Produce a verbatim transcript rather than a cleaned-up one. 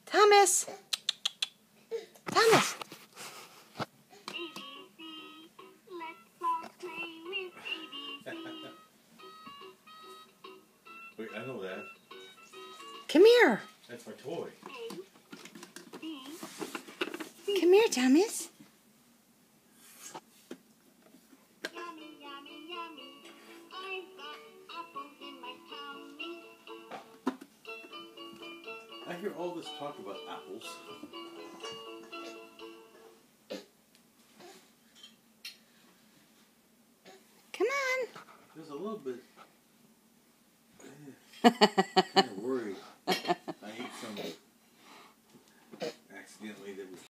Thomas. Thomas. Wait, I know that. Come here. That's my toy. Come here, Thomas. Yummy, yummy, yummy. I've got apples in my tummy. I hear all this talk about apples. Come on. There's a little bit.